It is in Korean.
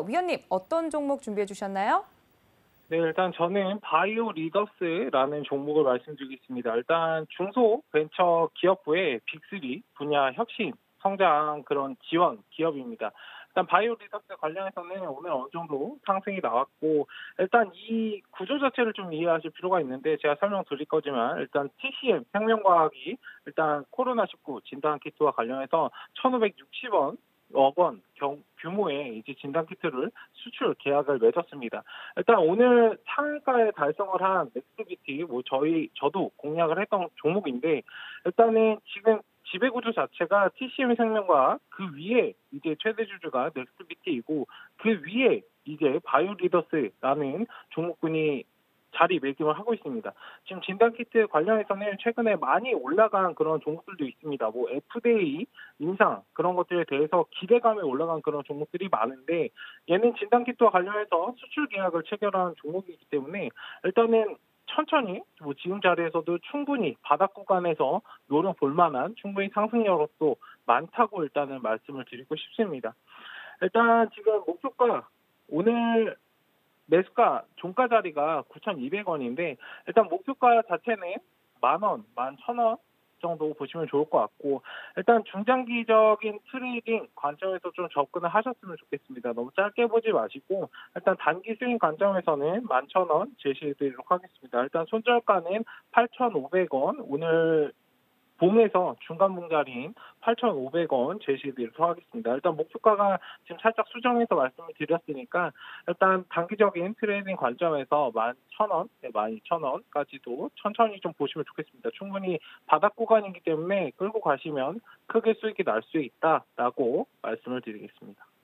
위원님, 어떤 종목 준비해 주셨나요? 네, 일단 저는 바이오 리더스라는 종목을 말씀드리겠습니다. 일단 중소벤처 기업부의 빅3 분야 혁신, 성장 그런 지원 기업입니다. 일단 바이오 리더스 관련해서는 오늘 어느 정도 상승이 나왔고, 일단 이 구조 자체를 좀 이해하실 필요가 있는데 제가 설명드릴 거지만, 일단 TCM 생명과학이 일단 코로나19 진단키트와 관련해서 1,560억 원 규모의 이제 진단키트를 수출 계약을 맺었습니다. 일단 오늘 상한가에 달성을 한 넥스비티, 저도 공략을 했던 종목인데, 일단은 지금 지배구조 자체가 TCM 생명과 그 위에 이제 최대 주주가 넥스비티이고, 그 위에 이제 바이오리더스라는 종목군이 자리매김을 하고 있습니다. 지금 진단키트 관련해서는 최근에 많이 올라간 그런 종목들도 있습니다. 뭐 FDA 인상 그런 것들에 대해서 기대감에 올라간 그런 종목들이 많은데, 얘는 진단키트와 관련해서 수출 계약을 체결한 종목이기 때문에 일단은 천천히 뭐 지금 자리에서도 충분히 바닥 구간에서 노려볼 만한 충분히 상승 여력도 많다고 일단은 말씀을 드리고 싶습니다. 일단 지금 목표가 오늘 매수가 종가 자리가 9,200원인데, 일단 목표가 자체는 10,000원, 11,000원 정도 보시면 좋을 것 같고, 일단 중장기적인 트레이딩 관점에서 좀 접근을 하셨으면 좋겠습니다. 너무 짧게 보지 마시고 일단 단기 스윙 관점에서는 11,000원 제시해드리도록 하겠습니다. 일단 손절가는 8,500원, 오늘 봄에서 중간 봉자리인 8,500원 제시해드리도록 하겠습니다. 일단 목표가가 지금 살짝 수정해서 말씀을 드렸으니까, 일단 단기적인 트레이딩 관점에서 11,000원, 12,000원까지도 천천히 좀 보시면 좋겠습니다. 충분히 바닥 구간이기 때문에 끌고 가시면 크게 수익이 날 수 있다라고 말씀을 드리겠습니다.